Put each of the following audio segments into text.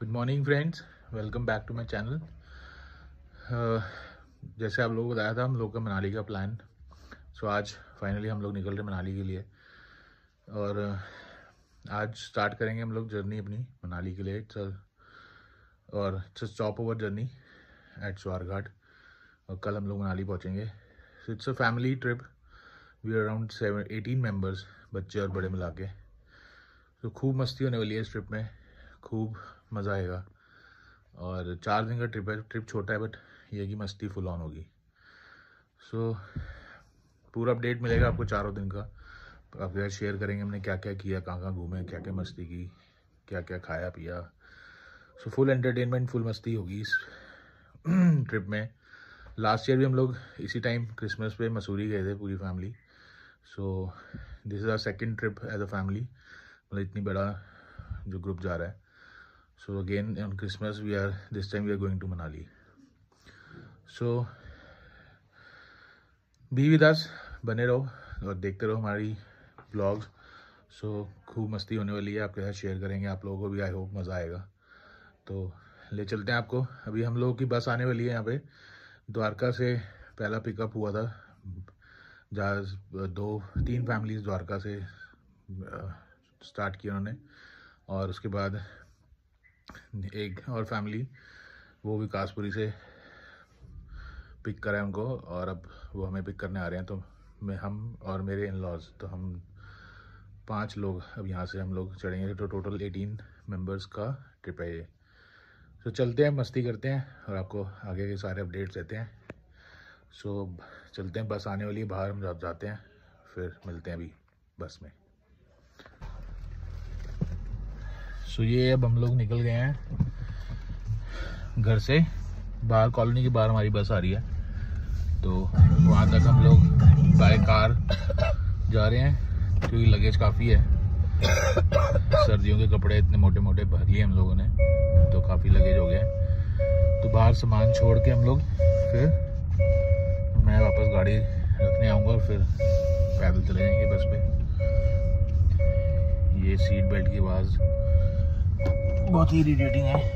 Good morning friends, welcome back to my channel. जैसे आप लोगों को बताया था हम लोग का मनाली का प्लान। सो आज फाइनली हम लोग निकल रहे मनाली के लिए और आज स्टार्ट करेंगे हम लोग जर्नी अपनी मनाली के लिए। और stop over journey at Swarghat और कल हम लोग मनाली पहुंचेंगे। So it's a family trip. We are around 18 members, बच्चे और बड़े मिला के। तो खूब मस्ती होने वाली है इस ट्रिप में, खूब मज़ा आएगा। और 4 दिन का ट्रिप है। ट्रिप छोटा है बट ये कि मस्ती फुल ऑन होगी। सो पूरा अपडेट मिलेगा आपको 4 दिन का। आपके साथ शेयर करेंगे हमने क्या क्या किया, कहाँ कहाँ घूमे, क्या क्या मस्ती की, क्या क्या खाया पिया। सो फुल एंटरटेनमेंट, फुल मस्ती होगी इस ट्रिप में। लास्ट ईयर भी हम लोग इसी टाइम क्रिसमस पे मसूरी गए थे पूरी family. So this is our second trip as a family, मतलब इतनी बड़ा जो ग्रुप जा रहा है। So again on Christmas this time we are going to Manali. So be with us, बने रहो और देखते रहो हमारी ब्लॉग्स। सो खूब मस्ती होने वाली है, आपके साथ शेयर करेंगे आप लोगों को भी। आई होप मज़ा आएगा। तो ले चलते हैं आपको। अभी हम लोगों की बस आने वाली है यहाँ पे। द्वारका से पहला पिकअप हुआ था, जहाँ 2-3 फैमिलीज द्वारका से स्टार्ट किया उन्होंने। और उसके बाद एक और फैमिली वो विकासपुरी से पिक करा है उनको, और अब वो हमें पिक करने आ रहे हैं। तो हम और मेरे इन-लॉज, तो हम 5 लोग अब यहाँ से हम लोग चढ़ेंगे। तो टोटल 18 मेंबर्स का ट्रिप है ये। तो चलते हैं, मस्ती करते हैं और आपको आगे के सारे अपडेट्स देते हैं। सो चलते हैं, बस आने वाली है बाहर, हम जाते हैं, फिर मिलते हैं अभी बस में। सो ये अब हम लोग निकल गए हैं घर से बाहर। कॉलोनी के बाहर हमारी बस आ रही है, तो वहाँ तक हम लोग बाय कार जा रहे हैं क्योंकि लगेज काफ़ी है। सर्दियों के कपड़े इतने मोटे मोटे भर लिए हम लोगों ने, तो काफ़ी लगेज हो गया है। तो बाहर सामान छोड़ के हम लोग फिर मैं वापस गाड़ी रखने आऊँगा और फिर पैदल चले जाएंगे बस पे। ये सीट बेल्ट की आवाज़ बहुत ही इरिटेटिंग है।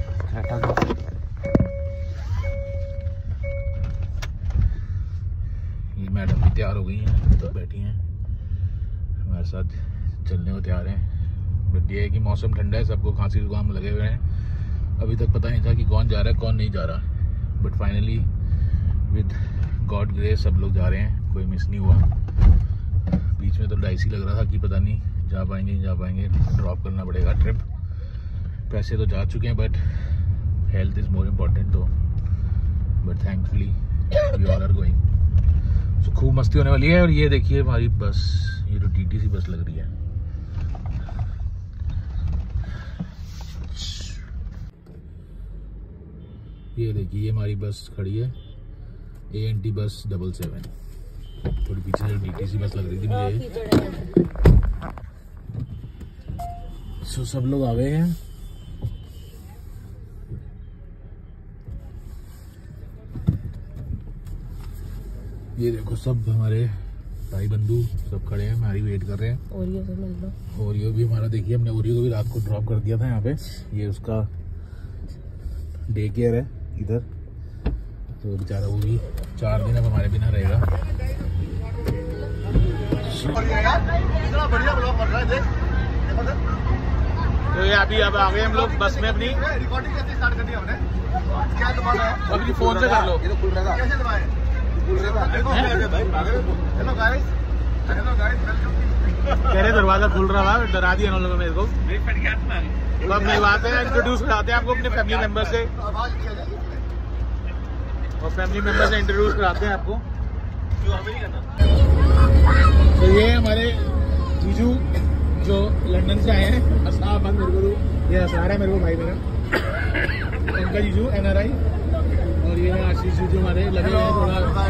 ये मैडम भी तैयार हो गई हैं, तो बैठी हैं हमारे साथ, चलने को तैयार हैं। बट ये है कि मौसम ठंडा है, सबको खांसी जुकाम लगे हुए हैं। अभी तक पता नहीं था कि कौन जा रहा है कौन नहीं जा रहा, but finally with god grace सब लोग जा रहे हैं, कोई मिस नहीं हुआ। बीच में तो डाइसी लग रहा था कि पता नहीं जा पाएंगे नहीं जा पाएंगे, ड्रॉप करना पड़ेगा ट्रिप। पैसे तो जा चुके हैं but health is more important. तो but thankfully we all are going. So खूब मस्ती होने वाली है। और ये देखिए हमारी बस, ये तो टीटीसी बस लग रही है। ये देखिए ये हमारी बस खड़ी है, ANT बस 77। थोड़ी पीछे से टीटीसी बस लग रही थी मुझे। सो सब लोग आ गए हैं। ये देखो सब हमारे भाई बंधु सब खड़े हैं, हमारी वेट कर रहे हैं। ओरियो से मिल लो। ओरियो भी हमारा, देखिए हमने ओरियो को भी रात को ड्रॉप कर दिया था यहाँ पे। ये उसका डे केयर है इधर, तो बेचारा वो भी 4 दिन अब हमारे बिना रहेगा। तो ये अभी अब आ गए हम लोग बस में। अपनी रिकॉर्डिंग कैसे स्टार्ट करनी है हमने, क्या दबाना है? अभी फोन से कर लो। ये तो खुल रहा है, कैसे दबाएं? हेलो गाइस, कह रहे दरवाजा खुल रहा था, डरा दिया उन्होंने मेरे को। तो अब मिलवाते हैं, इंट्रोड्यूस कराते हैं आपको अपने फैमिली मेंबर से, और फैमिली मेंबर से इंट्रोड्यूस कराते हैं आपको। तो ये हमारे जीजू जो लंदन से आए हैं, असलाम मेरे को, ये असरार है मेरे को भाई मेरा, उनका जीजू NRI। और ये है आशीष जीजू हमारे, लगे हुए हैं थोड़ा,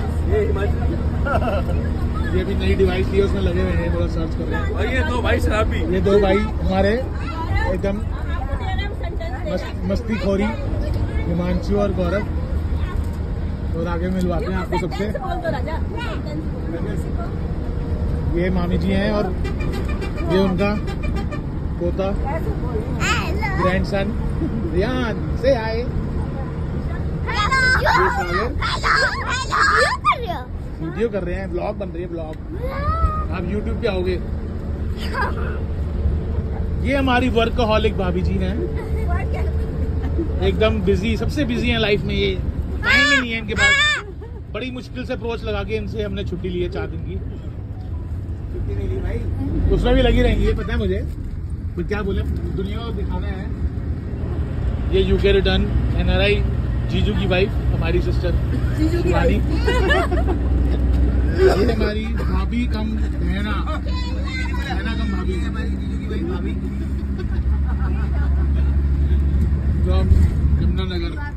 ये भी नई डिवाइस ली है उसमें लगे हुए हैं, थोड़ा सर्च कर रहे हैं। और ये 2 भाई शराबी, ये 2 भाई हमारे एकदम मस्ती खोरी, हिमांशु और गौरव। और आगे मिलवाते हैं आपको सबसे। ये मामी जी हैं और ये उनका पोता, ग्रैंडसन, रियान से आए। वीडियो कर रहे हैं, ब्लॉग बन रही है, ब्लॉग। आप यूट्यूब पे आओगे। ये हमारी वर्कहॉलिक भाभी जी हैं, एकदम बिजी, सबसे बिजी हैं लाइफ में। ये टाइम ही नहीं है इनके पास। बड़ी मुश्किल से अप्रोच लगा के इनसे हमने छुट्टी ली है 4 दिन की। छुट्टी नहीं ली भाई, उसमें भी लगी रहेंगी, ये पता है मुझे। तो क्या बोले, दुनिया को दिखाना है। ये यूके रिटर्न NRI जीजू की वाइफ, हमारी सिस्टर शिवानी। ये हमारी भाभी कम बहना कम भाभी, हमारी जीजू की वाइफ भाभी फ्रॉम यमुनानगर।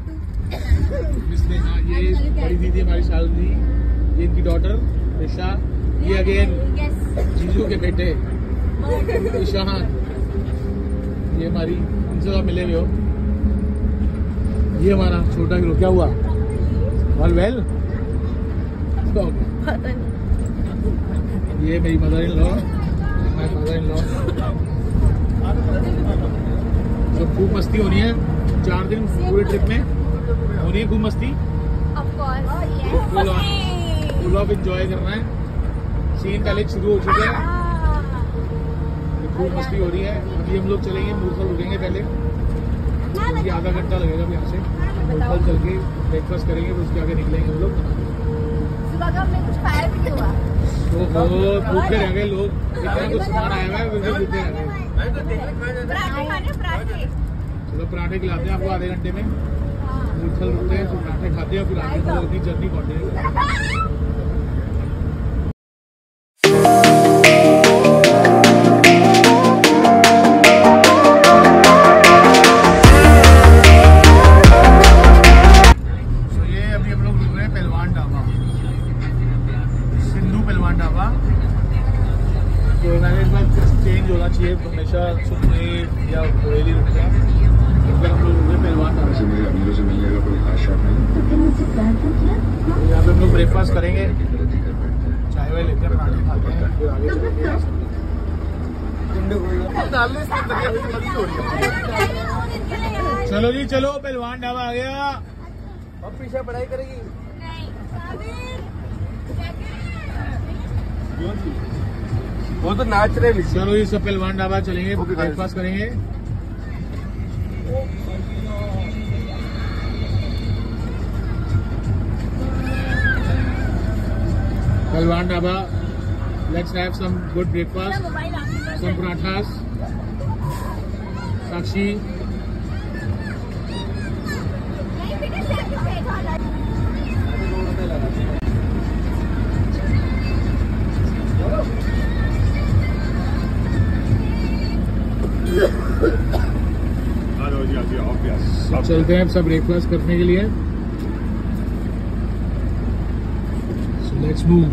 ये बड़ी दीदी हमारी शादी, ये इनकी डॉटर ऋषा, ये अगेन जीजू के बेटे ईशान। ये हमारी, इनसे आप मिले हुए हो। ये हमारा छोटा हीरो। क्या हुआ? All well? ये मेरी मदर इन लॉ, तो खूब मस्ती होनी है 4 दिन पूरे ट्रिप में, होनी है खूब मस्ती। फुल ऑफ एंजॉय करना है। सीन पहले शुरू हो चुके हैं, खूब मस्ती हो रही है। अभी हम लोग चलेंगे, मूर्खल रुकेंगे पहले, आधा घंटा लगेगा यहाँ से। मूर्खल चल के ब्रेकफास्ट करेंगे, फिर उसके आगे निकलेंगे हम लोग। तो भूखे रह गए लोग, इतना कुछ सामान आया हुआ है, फिर भूखे रह गए। चलो पराठे खिलाते हैं आपको आधे घंटे में। मूर्खल रुकते हैं, फिर पराठे खाते हैं, फिर आगे हम लोग अपनी जर्नी कंटिन्यू। तो मैंने इस बार कुछ चेंज होना चाहिए, हमेशा सुनने या कोयली रुकते हैं। हम लोग रुके पहलवान ढाबा। यहाँ पे हम लोग ब्रेकफास्ट करेंगे, चाय वाय लेते हैं, पराठे खाते हैं, फिर आगे चलेंगे। चलो जी चलो, पहलवान ढाबा आ गया। अब पीछे पढ़ाई करेगी वो तो नाच रहे भी। चलो ये सब पहलवान ढाबा चलेंगे, ब्रेकफास्ट करेंगे। Pahalwan Dhaba, let's have some good breakfast, some parathas. Sakshi चलते हैं सब ब्रेकफास्ट करने के लिए। So let's move.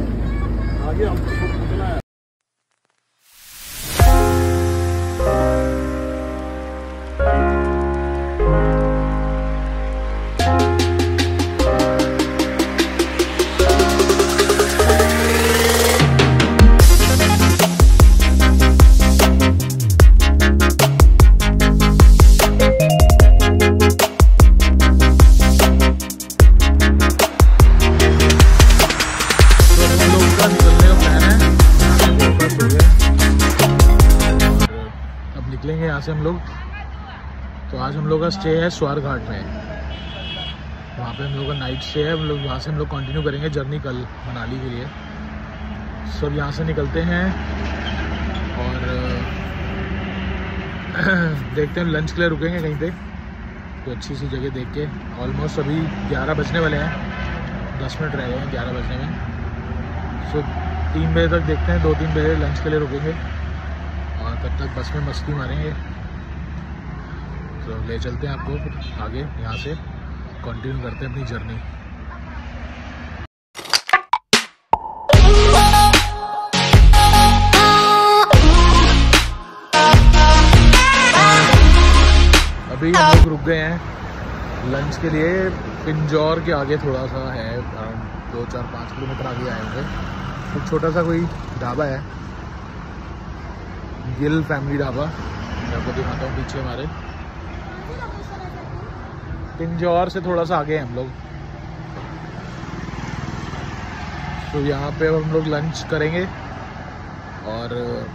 निकलेंगे यहाँ से हम लोग। तो आज हम लोग का स्टे है स्वारघाट में, वहाँ पे हम लोग का नाइट स्टे है। हम लोग वहाँ से हम लोग कंटिन्यू करेंगे जर्नी कल मनाली के लिए। सब यहाँ से निकलते हैं और देखते हैं, लंच के लिए रुकेंगे कहीं पे, तो अच्छी सी जगह देख के। ऑलमोस्ट अभी 11 बजने वाले हैं, 10 मिनट रह गए हैं 11 बजने में। सो 3 बजे तक देखते हैं, 2-3 बजे लंच के लिए रुकेंगे और तब तक बस में मस्ती मारेंगे। तो ले चलते हैं आपको आगे, यहाँ से कंटिन्यू करते हैं अपनी जर्नी। अभी हम लोग रुक गए हैं लंच के लिए, पिंजौर के आगे थोड़ा सा है, अराउंड 2-4-5 किलोमीटर आगे आए होंगे। तो छोटा सा कोई ढाबा है, गिल फैमिली ढाबा, मैं आपको दिखाता हूँ पीछे हमारे। पिंजौर से थोड़ा सा आगे हैं हम लोग। तो यहाँ पे हम लोग लंच करेंगे और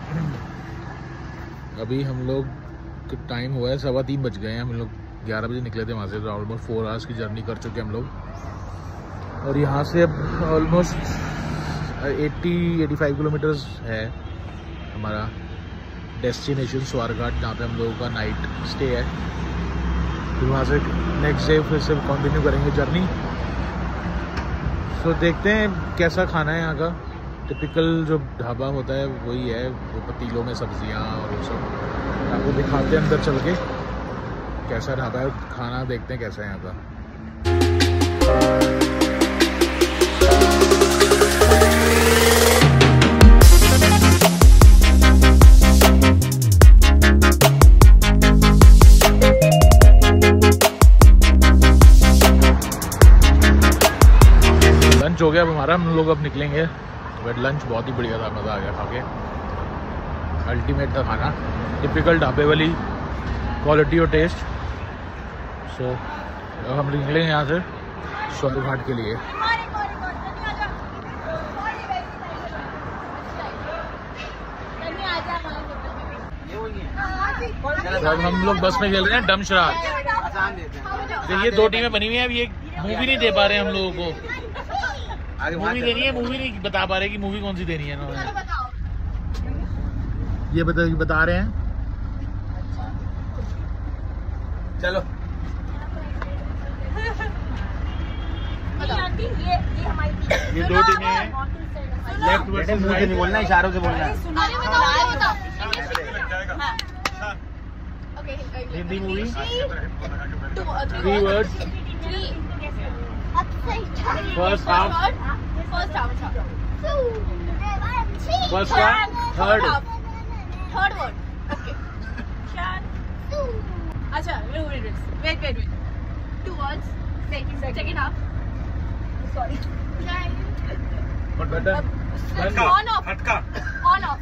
अभी हम लोग टाइम हुआ है 3:15 बज गए हैं। हम लोग 11 बजे निकले थे वहाँ से, तो ऑलमोस्ट 4 आवर्स की जर्नी कर चुके हैं हम लोग। और यहाँ से अब ऑलमोस्ट 80-85 किलोमीटर्स है हमारा डेस्टिनेशन स्वारघाट, जहाँ पे हम लोगों का नाइट स्टे है। फिर वहाँ से नेक्स्ट डे फिर से कंटिन्यू करेंगे जर्नी। तो देखते हैं कैसा खाना है यहाँ का। टिपिकल जो ढाबा होता है वही है, वो पतीलों में सब्जियाँ और वो सब। आपको दिखाते हैं अंदर चल के कैसा ढाबा है, खाना देखते हैं कैसा है यहाँ का। लंच हो गया अब हमारा, हम लोग अब निकलेंगे। बट लंच बहुत ही बढ़िया था, मज़ा आ गया खा के। अल्टीमेट था खाना, टिपिकल ढाबे वाली क्वालिटी और टेस्ट। सो अब हम निकलेंगे यहाँ से स्वारघाट के लिए। तो अब हम लोग बस में खेल रहे हैं डम शराब। देखिए 2 टीमें बनी हुई हैं। अब ये मूवी नहीं दे पा रहे हैं हम लोगों को। मूवी देनी है, मूवी नहीं बता पा रहे कि मूवी कौन सी देनी है इन्होंने। ये बता रहे हैं। चलो ये 2 टीमें हैं, लेफ्ट वर्सेस राइट। नहीं बोलना, इशारों से बोलना है। Hindi movie 3 words. First half, third word. Okay अच्छा wait 2 words, second half, sorry, what button? on off, on off,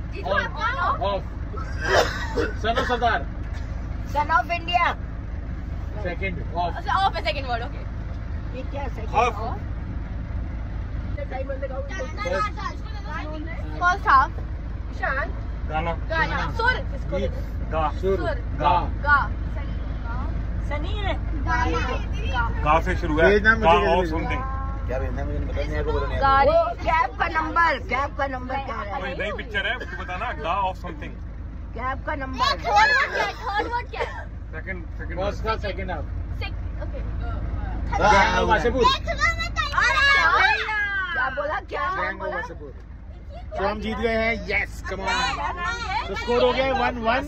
son of Sardar, son of India, second off, off है second word, okay. ये क्या second Off. First half, Ishan, गाना, sur, ga, Sunny है गा से शुरू है, गा ऑफ समथिंग। क्या भेजना मुझे पता नहीं है, को बोलो नहीं। वो कैब का नंबर क्या है? नई पिक्चर है, तू बताना। गा ऑफ समथिंग, कैब का नंबर। सेकंड फर्स्ट का सेकंड हाफ। ओके वासेपुर। क्या बोला क्या बोला? तो हम जीत गए हैं, यस कम ऑन। तो स्कोर हो गया 1-1।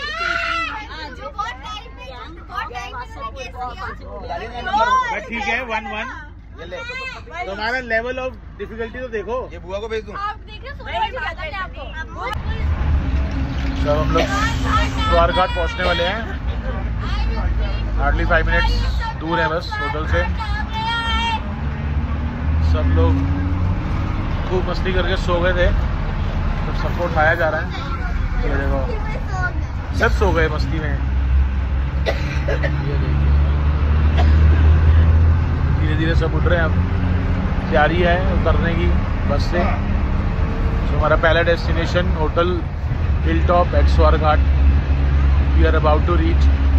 ठीक है 1-1। तो हमारा लेवल ऑफ डिफिकल्टी तो देखो। ये बुआ को भेज दूं। तो हम लोग स्वारघाट पहुंचने वाले हैं, हार्डली 5 मिनट्स दूर है बस होटल से। सब लोग खूब मस्ती करके सो गए थे, तो सबको उठाया जा रहा है। ये देखो सब सो गए मस्ती में। धीरे धीरे सब उठ रहे हैं। अब तैयारी है उतरने की बस से। तो हमारा पहला destination hotel hill top at Swarghat. We are about to reach.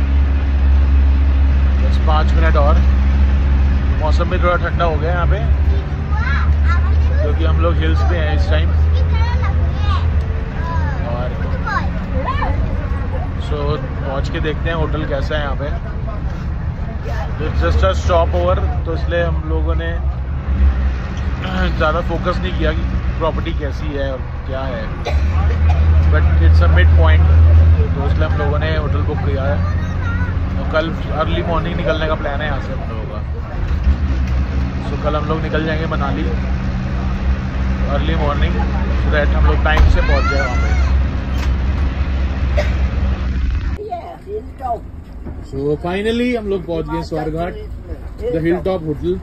बस 5 मिनट और। मौसम भी थोड़ा ठंडा हो गया यहाँ पे, क्योंकि हम लोग हिल्स पे हैं इस टाइम। और सो पहुँच के देखते हैं होटल कैसा है यहाँ पे। जस्ट अ स्टॉप ओवर, तो इसलिए हम लोगों ने ज़्यादा फोकस नहीं किया कि प्रॉपर्टी कैसी है और क्या है, but it's a mid point, तो इसलिए हम लोगों ने होटल बुक किया है। और कल अर्ली मॉर्निंग निकलने का प्लान है यहाँ से हम लोगों का। सो कल हम लोग निकल जाएंगे Manali early morning, so that हम लोग टाइम से पहुँच जाए वहाँ पे। सो फाइनली हम लोग पहुँच गए Swarghat, the hill top hotel.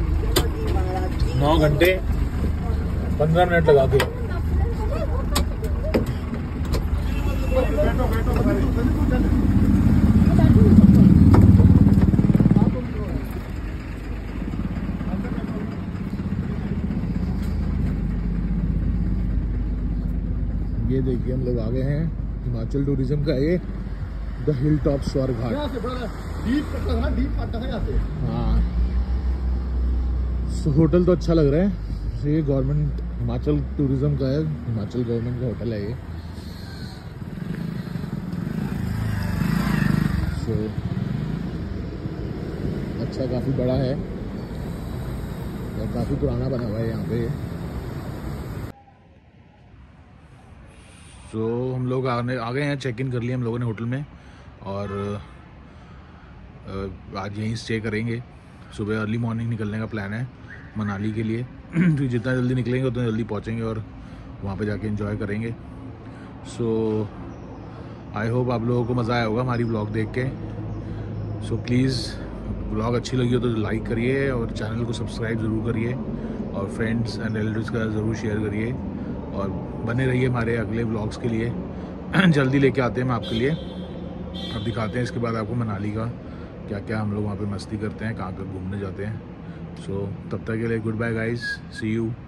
(9 घंटे 15 मिनट लगा के ये देखिए हम लोग आ गए हैं हिमाचल टूरिज्म का ये द हिल टॉप स्वर घाट। हाँ, होटल तो अच्छा लग रहा है, ये गवर्नमेंट हिमाचल टूरिज्म का है, हिमाचल गवर्नमेंट का होटल है ये। अच्छा काफ़ी बड़ा है और काफ़ी पुराना बना हुआ है यहाँ पे। तो हम लोग आ गए हैं, चेक इन कर लिया हम लोगों ने होटल में और आज यहीं स्टे करेंगे। सुबह अर्ली मॉर्निंग निकलने का प्लान है मनाली के लिए। तो जितना जल्दी निकलेंगे उतना जल्दी पहुँचेंगे और वहाँ पे जाके एंजॉय करेंगे। सो आई होप आप लोगों को मज़ा आया होगा हमारी व्लॉग देख के। सो प्लीज़ व्लॉग अच्छी लगी हो तो लाइक करिए और चैनल को सब्सक्राइब ज़रूर करिए और फ्रेंड्स एंड रिलेटिव्स का ज़रूर शेयर करिए और बने रहिए हमारे अगले व्लॉग्स के लिए। जल्दी लेके आते हैं हम आपके लिए। अब दिखाते हैं इसके बाद आपको मनाली का क्या क्या हम लोग वहाँ पे मस्ती करते हैं, कहाँ घूमने जाते हैं। सो तब तक के लिए good bye guys, see you.